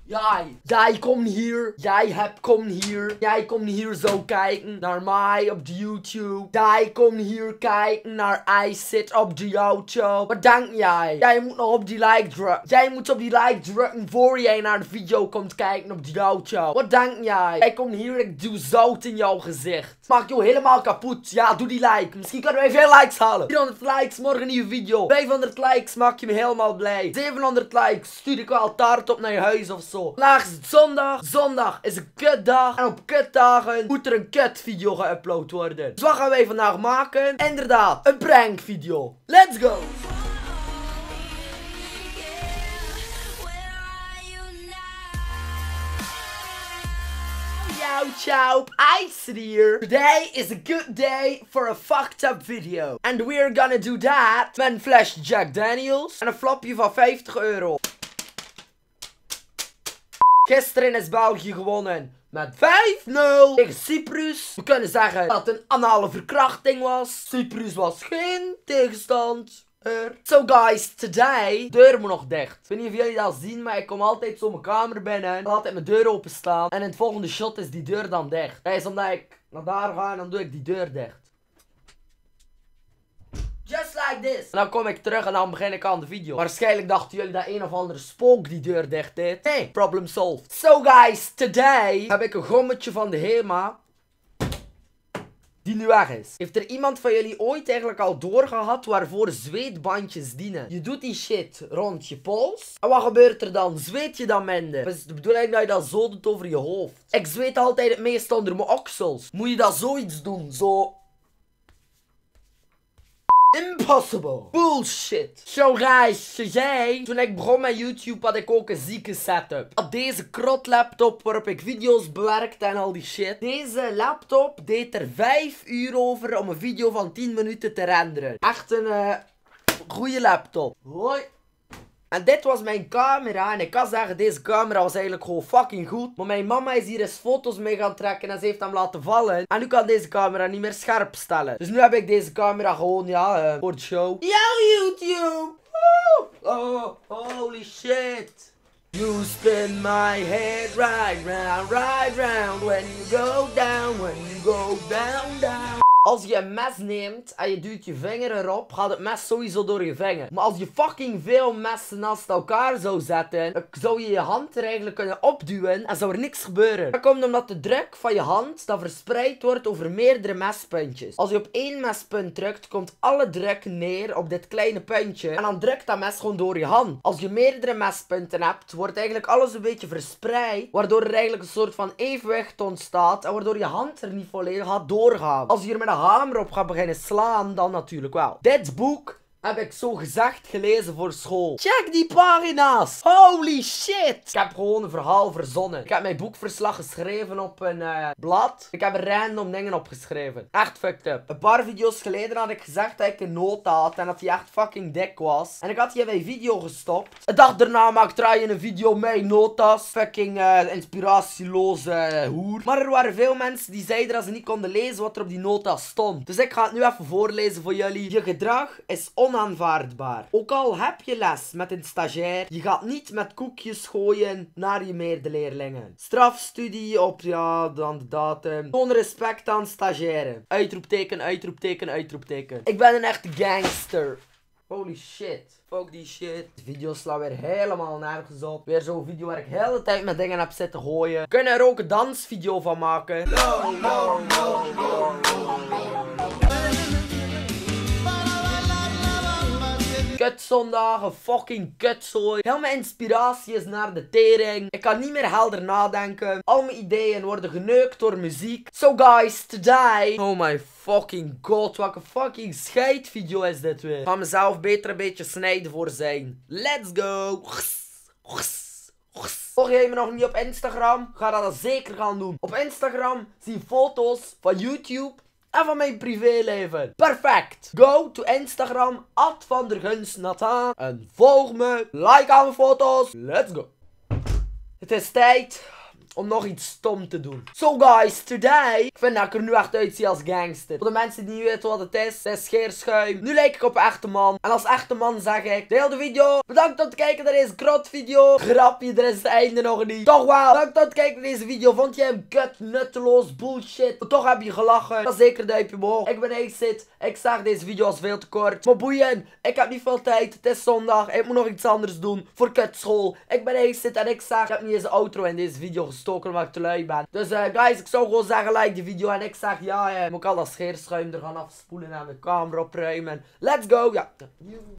Jij komt hier. Kom hier. Jij komt hier zo kijken naar mij op de YouTube. Jij komt hier kijken naar Iced op de YouTube. Wat denk jij? Jij moet nog op die like drukken. Jij moet op die like drukken voor jij naar de video komt kijken op de YouTube. Wat denk jij? Jij komt hier, ik doe zout in jouw gezicht. Maak jou helemaal kapot. Ja, doe die like. Misschien kunnen wij veel likes halen. 300 likes, morgen een nieuwe video. 500 likes, maak je me helemaal blij. 700 likes, stuur ik wel taart op naar je huis of zo. Vandaag is het zondag. Zondag is een kutdag. En op kutdagen moet er een kutvideo geüpload worden. Dus wat gaan wij vandaag maken? Inderdaad, een prankvideo. Let's go! Ciao, Iced here. Today is a good day for a fucked up video. And we're gonna do that met een fles Jack Daniels en een flapje van €50. Gisteren is België gewonnen met 5-0 tegen Cyprus. We kunnen zeggen dat het een anale verkrachting was. Cyprus was geen tegenstand. So guys, today, de deur moet nog dicht. Ik weet niet of jullie dat zien, maar ik kom altijd zo mijn kamer binnen. En altijd mijn deur open staan. En in het volgende shot is die deur dan dicht. Dat is omdat ik naar daar ga en dan doe ik die deur dicht. Just like this. En dan kom ik terug en dan begin ik aan de video. Waarschijnlijk dachten jullie dat een of andere spook die deur dicht deed. Hey, problem solved. So guys, today heb ik een gommetje van de HEMA die nu weg is. Heeft er iemand van jullie ooit eigenlijk al doorgehad waarvoor zweetbandjes dienen? Je doet die shit rond je pols. En wat gebeurt er dan? Zweet je dan minder? Dat is de bedoeling dat je dat zo doet over je hoofd. Ik zweet altijd het meest onder mijn oksels. Moet je dat zoiets doen? Zo. Impossible. Bullshit. So guys, toen ik begon met YouTube had ik ook een zieke setup. Ik had deze krot laptop waarop ik video's bewerkte en al die shit. Deze laptop deed er 5 uur over om een video van 10 minuten te renderen. Echt een goede laptop. Hoi. En dit was mijn camera en ik kan zeggen, deze camera was eigenlijk gewoon fucking goed. Maar mijn mama is hier eens foto's mee gaan trekken en ze heeft hem laten vallen. En nu kan deze camera niet meer scherp stellen. Dus nu heb ik deze camera gewoon, ja, voor de show. Yo YouTube! Oh, holy shit! You spin my head right round when you go down. Als je een mes neemt en je duwt je vinger erop, gaat het mes sowieso door je vinger. Maar als je fucking veel messen naast elkaar zou zetten, dan zou je je hand er eigenlijk kunnen opduwen en zou er niks gebeuren. Dat komt omdat de druk van je hand dat verspreid wordt over meerdere mespuntjes. Als je op één mespunt drukt, komt alle druk neer op dit kleine puntje. En dan drukt dat mes gewoon door je hand. Als je meerdere mespunten hebt, wordt eigenlijk alles een beetje verspreid. Waardoor er eigenlijk een soort van evenwicht ontstaat. En waardoor je hand er niet volledig gaat doorgaan. Als je er met een hamer op gaat beginnen slaan, dan natuurlijk wel. Dit boek heb ik zo gezegd gelezen voor school. Check die pagina's. Holy shit. Ik heb gewoon een verhaal verzonnen. Ik heb mijn boekverslag geschreven op een blad. Ik heb er random dingen opgeschreven. Echt fucked up. Een paar video's geleden had ik gezegd dat ik een nota had en dat die echt fucking dik was. En ik had die in mijn video gestopt. Een dag daarna maakte Ryan een video met notas. Fucking inspiratieloze hoer. Maar er waren veel mensen die zeiden dat ze niet konden lezen wat er op die nota stond. Dus ik ga het nu even voorlezen voor jullie. Je gedrag is onaanvaardbaar. Ook al heb je les met een stagiair, je gaat niet met koekjes gooien naar je medeleerlingen. Strafstudie op, ja, dan de datum. Toon respect aan stagiairen. Uitroepteken, uitroepteken, uitroepteken. Ik ben een echte gangster. Holy shit. Fuck die shit. De video slaat weer helemaal nergens op. Weer zo'n video waar ik de hele tijd met dingen heb zitten gooien. We kunnen er ook een dansvideo van maken. Kutzondagen, fucking kutzooi. Heel mijn inspiratie is naar de tering. Ik kan niet meer helder nadenken. Al mijn ideeën worden geneukt door muziek. So guys, today. Oh my fucking god, welke fucking scheidvideo is dit weer. Ik ga mezelf beter een beetje snijden voor zijn. Let's go. Volg jij me nog niet op Instagram? Ga dat zeker gaan doen. Op Instagram zie je foto's van YouTube en van mijn privéleven. Perfect. Go to Instagram, @vandergunsnathan. En volg me. Like aan mijn foto's. Let's go. Het is tijd om nog iets stom te doen. So guys, today, ik vind dat ik er nu echt uitzie als gangster. Voor de mensen die niet weten wat het is scheerschuim. Nu lijk ik op een echte man. En als echte man zeg ik, deel de video. Bedankt om te kijken naar deze grot video. Grapje, er is het einde nog niet. Toch wel, bedankt om te kijken naar deze video. Vond je hem kut, nutteloos, bullshit. Maar toch heb je gelachen. Dan zeker een duimpje omhoog. Ik ben Acid. Ik zag deze video als veel te kort. Maar boeien, ik heb niet veel tijd. Het is zondag. Ik moet nog iets anders doen. Voor kutschool. Ik ben Acid en ik zeg, ik heb niet eens een outro in deze video gestoken omdat ik te lui ben. Dus guys, ik zou gewoon zeggen, like die video. En ik zeg, ja, moet ik al dat scheerschuim er gaan afspoelen en de kamer opruimen. Let's go. Ja.